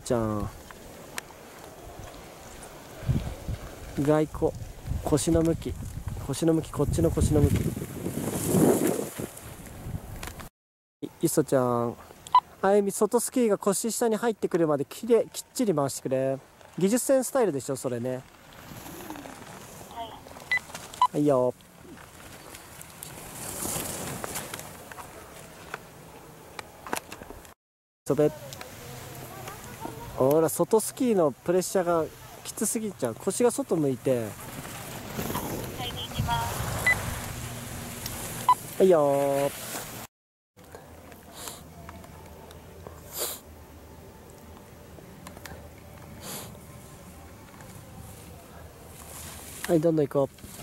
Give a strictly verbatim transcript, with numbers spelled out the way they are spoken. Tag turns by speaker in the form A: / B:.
A: ちゃん。外交腰の向き腰の向きこっちの腰の向き。いいそちゃん。あゆみ、外スキーが腰下に入ってくるまできれきっちり回してくれ。技術戦スタイルでしょそれね。はいよ。飛べ。ほら外スキーのプレッシャーがきつすぎちゃう。腰が外向いて。はいよ。はい、どんどん行こう。